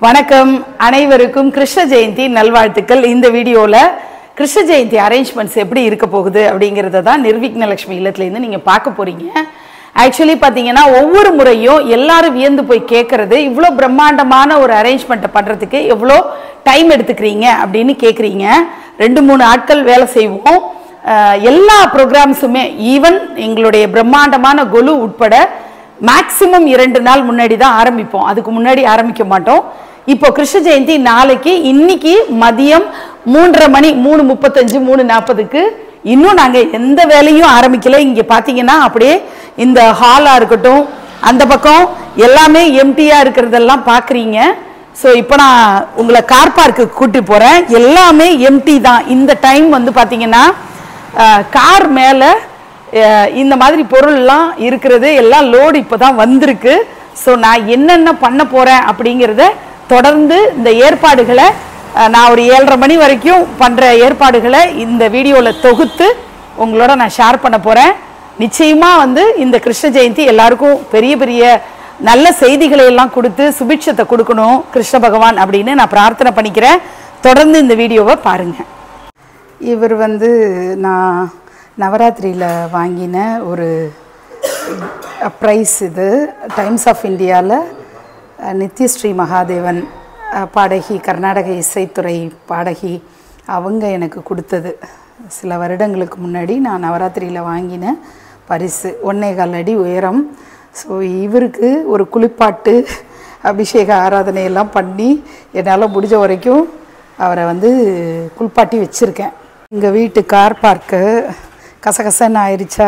வணக்கம் அனைவருக்கும் கிருஷ்ண ஜெயந்தி நல்வாழ்த்துக்கள். இந்த வீடியோல கிருஷ்ண ஜெயந்தி அரேஞ்ச்மெண்ட்ஸ் எப்படி இருக்க போகுது அப்படிங்கறத தான் நிர்விக்ன லட்சுமி இல்லத்துல இருந்து நீங்க பார்க்க போறீங்க. ஆக்சுவலி பாத்தீங்கன்னா ஒவ்வொரு முறையும் எல்லாரும் வியந்து போய் கேட்கறது, இவ்வளோ பிரம்மாண்டமான ஒரு அரேஞ்ச்மெண்ட்டை பண்றதுக்கு எவ்வளோ டைம் எடுத்துக்கிறீங்க அப்படின்னு கேட்குறீங்க. 2-3 ஆட்கள் வேலை செய்வோம். எல்லா ப்ரோக்ராம்ஸுமே ஈவன் எங்களுடைய பிரம்மாண்டமான கொலு உட்பட மேக்சிமம் 2 நாள் முன்னாடி தான் ஆரம்பிப்போம். அதுக்கு முன்னாடி ஆரம்பிக்க மாட்டோம். இப்போ கிருஷ்ண ஜெயந்தி நாளைக்கு, இன்னைக்கு மதியம் 3:30 மணி 3:35 3:40க்கு இன்னும் நாங்கள் எந்த வேலையும் ஆரம்பிக்கல. இங்கே பார்த்தீங்கன்னா அப்படியே இந்த ஹாலாக இருக்கட்டும், அந்த பக்கம் எல்லாமே எம்டியாக இருக்கிறதெல்லாம் பார்க்குறீங்க. ஸோ இப்போ நான் உங்களை கார் பார்க்குக்கு கூட்டி போகிறேன். எல்லாமே எம்டி தான். இந்த டைம் வந்து பார்த்தீங்கன்னா கார் மேலே இந்த மாதிரி பொருள்லாம் இருக்கிறது எல்லாம் லோடு இப்போ தான் வந்திருக்கு. ஸோ நான் என்னென்ன பண்ண போகிறேன் அப்படிங்கிறத தொடர்ந்து இந்த ஏற்பாடுகளை நான் ஒரு 7:30 மணி வரைக்கும் பண்ணுற ஏற்பாடுகளை இந்த வீடியோவில் தொகுத்து உங்களோட நான் ஷேர் பண்ண போகிறேன். நிச்சயமாக வந்து இந்த கிருஷ்ண ஜெயந்தி எல்லாருக்கும் பெரிய பெரிய நல்ல செய்திகளை எல்லாம் கொடுத்து சுபிட்சத்தை கொடுக்கணும் கிருஷ்ண பகவான் அப்படின்னு நான் பிரார்த்தனை பண்ணிக்கிறேன். தொடர்ந்து இந்த வீடியோவை பாருங்கள். இவர் வந்து நான் நவராத்திரியில் வாங்கின ஒரு ப்ரைஸ். இது டைம்ஸ் ஆஃப் இந்தியாவில் நித்யஸ்ரீ மகாதேவன் பாடகி, கர்நாடக இசைத்துறை பாடகி, அவங்க எனக்கு கொடுத்தது. சில வருடங்களுக்கு முன்னாடி நான் நவராத்திரியில் வாங்கின பரிசு. 1.25 அடி உயரம். ஸோ இவருக்கு ஒரு குளிப்பாட்டு அபிஷேக ஆராதனையெல்லாம் பண்ணி என்னால் முடிஞ்ச வரைக்கும் அவரை வந்து குளிப்பாட்டி வச்சுருக்கேன். எங்கள் வீட்டு கார் பார்க்கு கசகசன்னு ஆயிடுச்சா,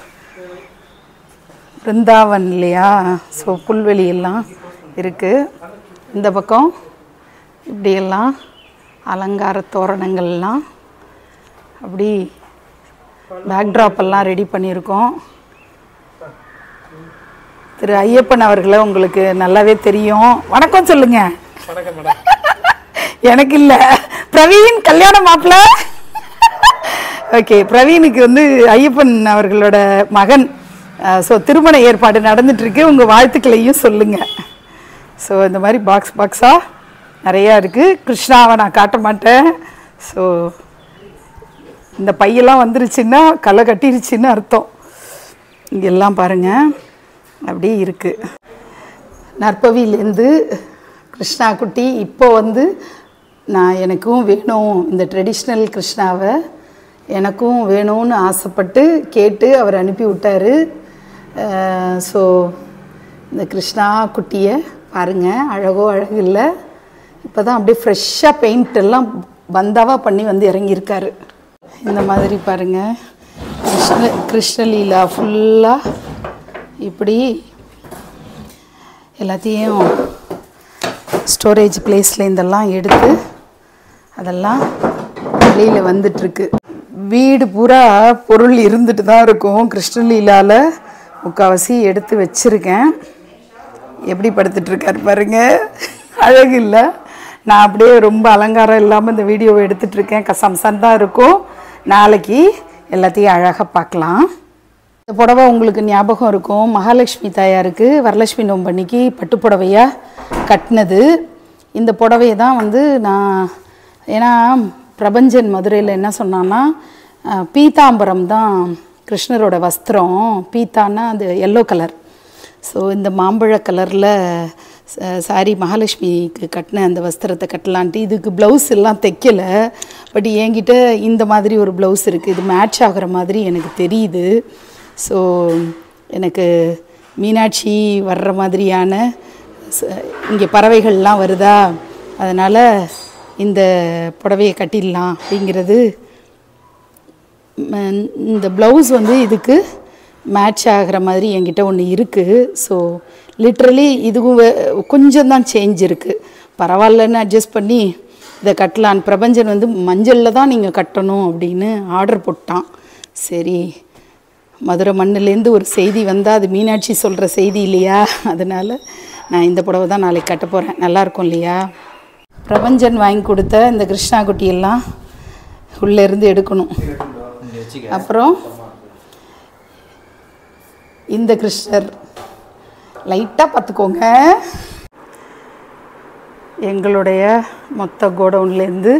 பிருந்தாவன் இல்லையா, ஸோ புல்வெளியெல்லாம் இருக்குது. இந்த பக்கம் இப்படியெல்லாம் அலங்கார தோரணங்கள்லாம் அப்படி பேக்ட்ராப்பெல்லாம் ரெடி பண்ணியிருக்கோம். திரு ஐயப்பன் அவர்களை உங்களுக்கு நல்லாவே தெரியும். வணக்கம் சொல்லுங்க. எனக்கு இல்லை, பிரவீன் கல்யாண மாப்பிள்ளை. ஓகே, பிரவீனுக்கு வந்து ஐயப்பன் அவர்களோட மகன். ஸோ திருமண ஏற்பாடு நடந்துட்டுருக்கு. உங்கள் வாழ்த்துக்களையும் சொல்லுங்கள். ஸோ இந்த மாதிரி பாக்ஸாக நிறையா இருக்குது. கிருஷ்ணாவை நான் காட்ட மாட்டேன். ஸோ இந்த பையெல்லாம் வந்துருச்சுன்னா களை கட்டிருச்சுன்னு அர்த்தம். இங்கெல்லாம் பாருங்கள் அப்படியே இருக்குது. நற்பவிலேருந்து கிருஷ்ணா குட்டி இப்போ வந்து நான் எனக்கும் வேணும், இந்த ட்ரெடிஷ்னல் கிருஷ்ணாவை எனக்கும் வேணும்னு ஆசைப்பட்டு கேட்டு அவர் அனுப்பி விட்டார். ஸோ இந்த கிருஷ்ணா குட்டியை பாருங்கள், அழகோ அழகு இல்லை. இப்போ தான் அப்படியே ஃப்ரெஷ்ஷாக பெயிண்ட் எல்லாம் பந்தாவாக பண்ணி வந்து இறங்கியிருக்காரு. இந்த மாதிரி பாருங்கள், கிருஷ்ணலீலா ஃபுல்லாக இப்படி எல்லாத்தையும் ஸ்டோரேஜ் பிளேஸில் இதெல்லாம் எடுத்து அதெல்லாம் வெளியில் வந்துட்டுருக்கு. வீடு பூரா பொருள் இருந்துட்டு தான் இருக்கும். கிருஷ்ணலீலாவில் முக்கால்வாசி எடுத்து வச்சுருக்கேன். எப்படி படுத்துட்ருக்காரு பாருங்கள், அழகு இல்லை? நான் அப்படியே ரொம்ப அலங்காரம் இல்லாமல் இந்த வீடியோவை எடுத்துகிட்ருக்கேன். கசம்சன் தான் இருக்கும். நாளைக்கு எல்லாத்தையும் அழகாக பார்க்கலாம். இந்த புடவை உங்களுக்கு ஞாபகம் இருக்கும், மகாலட்சுமி தாயாருக்கு வரலட்சுமி நோம்பன்னைக்கு பட்டு புடவையாக கட்டினது. இந்த புடவையை தான் வந்து நான், ஏன்னா பிரபஞ்சன் மதுரையில் என்ன சொன்னான்னா, பீதாம்பரம் தான் கிருஷ்ணரோட வஸ்திரம். பீத்தான்னா அது எல்லோ கலர். ஸோ இந்த மாம்பழ கலரில் சாரி மகாலட்சுமிக்கு கட்டின அந்த வஸ்திரத்தை கட்டலான்ட்டு இதுக்கு ப்ளவுஸ் எல்லாம் தைக்கலை. பட் என்கிட்ட இந்த மாதிரி ஒரு ப்ளவுஸ் இருக்குது. இது மேட்ச் ஆகிற மாதிரி எனக்கு தெரியுது. ஸோ எனக்கு மீனாட்சி வர்ற மாதிரியான இங்கே பறவைகள்லாம் வருதா, அதனால் இந்த புடவையை கட்டிடலாம் அப்படிங்கிறது. இந்த ப்ளவுஸ் வந்து இதுக்கு மேட்ச் ஆகிற மாதிரி என்கிட்ட ஒன்று இருக்குது. ஸோ லிட்ரலி இதுவும் கொஞ்சம் தான் சேஞ்ச் இருக்குது. பரவாயில்லன்னு அட்ஜஸ்ட் பண்ணி இதை கட்டலான்னு. பிரபஞ்சன் வந்து மஞ்சளில் தான் நீங்கள் கட்டணும் அப்படின்னு ஆர்டர் போட்டான். சரி, மதுரை மண்ணிலேருந்து ஒரு செய்தி வந்தால் அது மீனாட்சி சொல்கிற செய்தி இல்லையா, அதனால் நான் இந்த புடவை தான் நாளைக்கு கட்ட போகிறேன். நல்லாயிருக்கும் இல்லையா? பிரபஞ்சன் வாங்கி கொடுத்த இந்த கிருஷ்ணா குட்டியெல்லாம் உள்ளேருந்து எடுக்கணும். அப்புறம் இந்த கிருஷ்ணர் லைட்டாக பார்த்துக்கோங்க. எங்களுடைய மொத்த கோடவுன்லேருந்து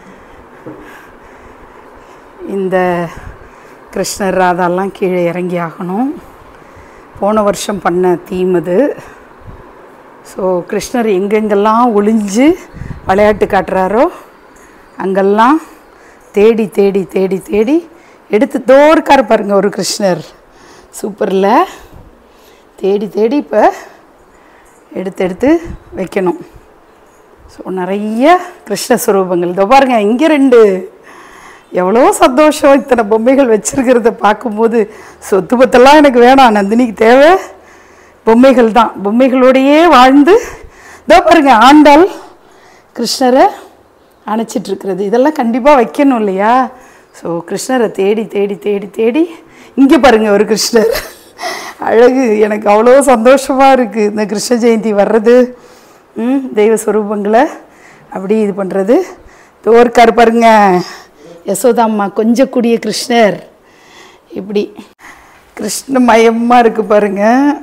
இந்த கிருஷ்ணர் ராதாலாம் கீழே இறங்கி ஆகணும். போன வருஷம் பண்ண தீம் அது. ஸோ கிருஷ்ணர் எங்கெங்கெல்லாம் ஒளிஞ்சு விளையாட்டு காட்டுறாரோ அங்கெல்லாம் தேடி தேடி தேடி தேடி எடுத்து தோற்கார பாருங்க ஒரு கிருஷ்ணர். சூப்பரில் தேடி தேடி இப்போ எடுத்து வைக்கணும். ஸோ நிறைய கிருஷ்ண ஸ்வரூபங்கள் இதோ பாருங்க. இங்கே 2 எவ்வளோ சந்தோஷம். இத்தனை பொம்மைகள் வச்சுருக்கிறத பார்க்கும்போது சொத்து பத்தெல்லாம் எனக்கு வேணாம், நந்தினிக்கு தேவை பொம்மைகள் தான். பொம்மைகளோடையே வாழ்ந்து இதோ பாருங்க ஆண்டாள் கிருஷ்ணரை அணைச்சிட்ருக்கிறது. இதெல்லாம் கண்டிப்பாக வைக்கணும் இல்லையா? ஸோ கிருஷ்ணரை தேடி தேடி தேடி தேடி இங்கே பாருங்கள் ஒரு கிருஷ்ணர் அழகு. எனக்கு அவ்வளோ சந்தோஷமாக இருக்குது இந்த கிருஷ்ண ஜெயந்தி வர்றது. தெய்வ ஸ்வரூபங்களை அப்படி இது பண்ணுறது. தோற்கார் பாருங்க யசோதாம்மா கொஞ்சம் கூடிய கிருஷ்ணர். இப்படி கிருஷ்ணமயமாக இருக்குது பாருங்க.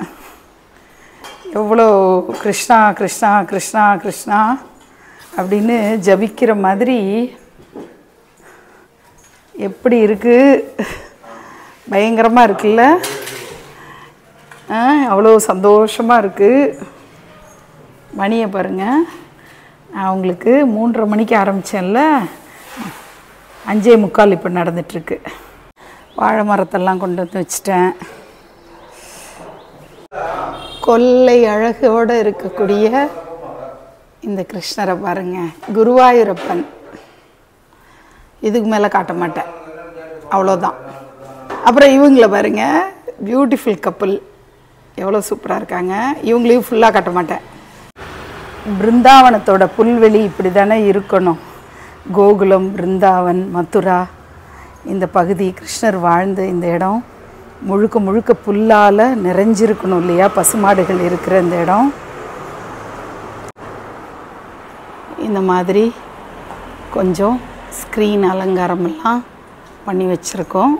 எவ்வளோ கிருஷ்ணா கிருஷ்ணா கிருஷ்ணா கிருஷ்ணா அப்படின்னு ஜபிக்கிற மாதிரி எப்படி இருக்குது, பயங்கரமாக இருக்குல்ல? அவ்வளோ சந்தோஷமாக இருக்குது. மணியை பாருங்கள். நான் உங்களுக்கு 3:30 மணிக்கு ஆரம்பித்தேன்ல, 5:45 இப்போ நடந்துகிட்ருக்கு. வாழை மரத்தெல்லாம் கொண்டு வந்து வச்சிட்டேன். கொள்ளை அழகோடு இருக்கக்கூடிய இந்த கிருஷ்ணரை பாருங்கள். குருவாயூரப்பன். இதுக்கு மேலே காட்ட மாட்டேன், அவ்வளோதான். அப்புறம் இவங்கள பாருங்கள், பியூட்டிஃபுல் கப்புள் எவ்வளோ சூப்பராக இருக்காங்க. இவங்களையும் ஃபுல்லாக காட்ட மாட்டேன். பிருந்தாவனத்தோட புல்வெளி இப்படி தானே இருக்கணும். கோகுலம், பிருந்தாவன், மதுரா இந்த பகுதி கிருஷ்ணர் வாழ்ந்த இந்த இடம் முழுக்க முழுக்க புல்லால் நிறைஞ்சிருக்கணும் இல்லையா? பசுமாடுகள் இருக்கிற இந்த இடம். இந்த மாதிரி கொஞ்சம் ஸ்க்ரீன் அலங்காரமெல்லாம் பண்ணி வச்சுருக்கோம்.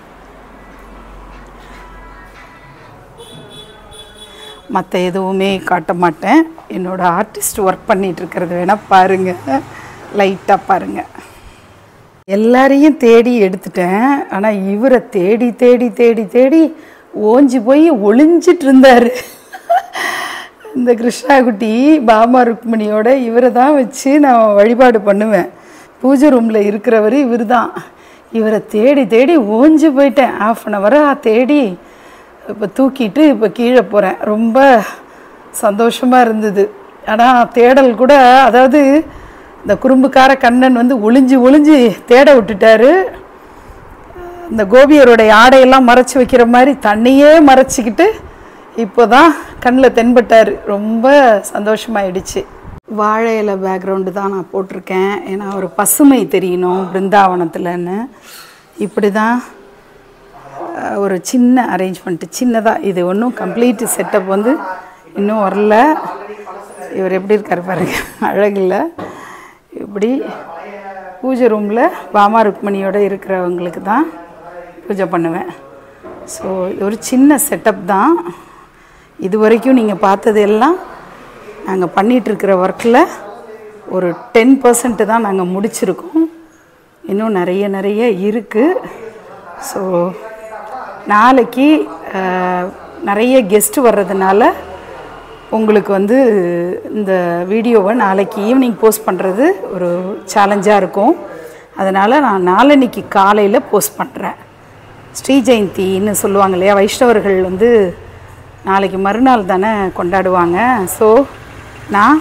மற்ற எதுவுமே காட்ட மாட்டேன். என்னோடய ஆர்டிஸ்ட் ஒர்க் பண்ணிகிட்ருக்கிறது வேணால் பாருங்கள், லைட்டாக பாருங்கள். எல்லாரையும் தேடி எடுத்துட்டேன். ஆனால் இவரை தேடி தேடி தேடி தேடி ஓஞ்சி போய் ஒளிஞ்சிட்டு இருந்தார். இந்த கிருஷ்ணாகுட்டி பாமா ருக்மணியோட இவரை தான் வச்சு நான் வழிபாடு பண்ணுவேன். பூஜை ரூமில் இருக்கிறவர் இவர் தான். இவரை தேடி தேடி ஓஞ்சி போயிட்டேன். 1/2 ஹவராக தேடி இப்போ தூக்கிட்டு இப்போ கீழே போகிறேன். ரொம்ப சந்தோஷமாக இருந்தது. ஆனால் தேடல் கூட, அதாவது இந்த குறும்புக்கார கண்ணன் வந்து ஒளிஞ்சு ஒளிஞ்சு தேட விட்டுட்டாரு. இந்த கோபியருடைய ஆடையெல்லாம் மறைச்சி வைக்கிற மாதிரி தண்ணியே மறைச்சிக்கிட்டு இப்போ தான் கண்ணில் தென்பட்டார். ரொம்ப சந்தோஷமாயிடுச்சு. வாழை இலை பேக்ரவுண்டு தான் நான் போட்டிருக்கேன். ஏன்னா ஒரு பசுமை தெரியணும் பிருந்தாவனத்தில்னு. இப்படி தான் ஒரு சின்ன அரேஞ்ச்மெண்ட்டு, சின்னதாக. இது ஒன்றும் கம்ப்ளீட் செட்டப் வந்து இன்னும் வரல. இவர் எப்படி இருக்கார் பாருங்க, அழகில்ல? இப்படி பூஜை ரூமில் பாமா ருக்மணியோடு இருக்கிறவங்களுக்கு தான் பூஜை பண்ணுவேன். ஸோ இது ஒரு சின்ன செட்டப் தான். இது வரைக்கும் நீங்கள் பார்த்தது எல்லாம் நாங்கள் பண்ணிகிட்ருக்கிற ஒர்க்கில் ஒரு 10% தான் நாங்கள் முடிச்சிருக்கோம். இன்னும் நிறைய இருக்குது. ஸோ நாளைக்கு நிறைய கெஸ்ட்டு வர்றதுனால உங்களுக்கு வந்து இந்த வீடியோவை நாளைக்கு ஈவினிங் போஸ்ட் பண்ணுறது ஒரு சேலஞ்சாக இருக்கும். அதனால் நான் நாளன்னைக்கு காலையில் போஸ்ட் பண்ணுறேன். ஸ்ரீ ஜெயந்தின்னு சொல்லுவாங்க இல்லையா, வைஷ்ணவர்கள் வந்து நாளைக்கு மறுநாள் தானே கொண்டாடுவாங்க. ஸோ நான்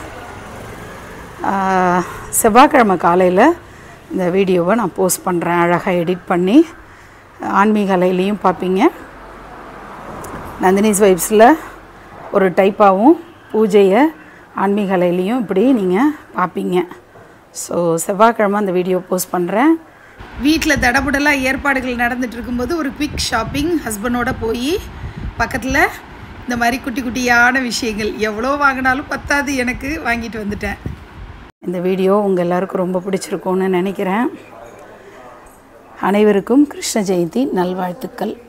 செவ்வாய்க்கிழமை காலையில் இந்த வீடியோவை நான் போஸ்ட் பண்ணுறேன். அழகாக எடிட் பண்ணி ஆன்மீக அலையிலையும் பார்ப்பீங்க. நந்தினிஸ் வைப்ஸில் ஒரு டைப்பாகவும் பூஜையை ஆன்மீக அலையிலையும் இப்படி நீங்கள் பார்ப்பீங்க. ஸோ செவ்வாய்க்கிழமை அந்த வீடியோ போஸ்ட் பண்ணுறேன். வீட்டில் தடபுடலாக ஏற்பாடுகள் நடந்துகிட்டு இருக்கும்போது ஒரு குவிக் ஷாப்பிங் ஹஸ்பண்டோட போய் பக்கத்தில் இந்த மாதிரி குட்டி குட்டியான விஷயங்கள் எவ்வளோ வாங்கினாலும் பத்தாது எனக்கு, வாங்கிட்டு வந்துட்டேன். இந்த வீடியோ உங்கள் எல்லாருக்கும் ரொம்ப பிடிச்சிருக்கும்னு நினைக்கிறேன். அனைவருக்கும் கிருஷ்ண ஜெயந்தி நல்வாழ்த்துக்கள்.